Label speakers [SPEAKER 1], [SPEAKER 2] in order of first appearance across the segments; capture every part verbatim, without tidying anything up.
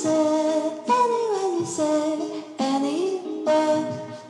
[SPEAKER 1] say, anyone you say, anywhere.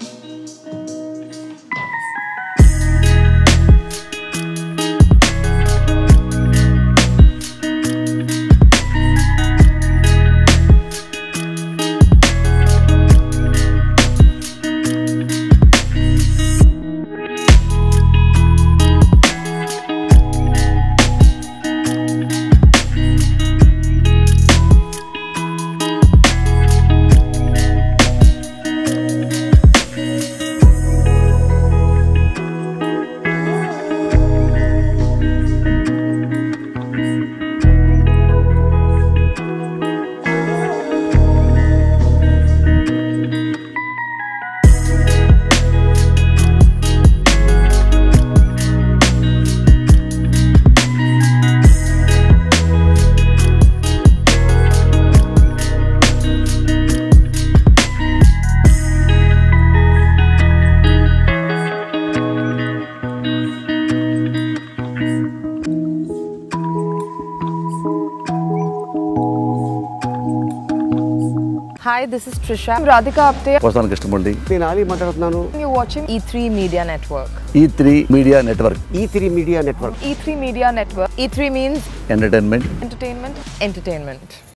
[SPEAKER 2] Hi, this is Trisha. I'm Radhika Apte.
[SPEAKER 3] Vasan Krishnamurthy.
[SPEAKER 4] నేను ఆలీ మాట్లాడుతున్నాను.
[SPEAKER 2] You're watching E three Media Network.
[SPEAKER 3] E three Media Network.
[SPEAKER 4] E three Media Network.
[SPEAKER 2] E three Media Network. E three means
[SPEAKER 3] Entertainment.
[SPEAKER 2] entertainment. Entertainment.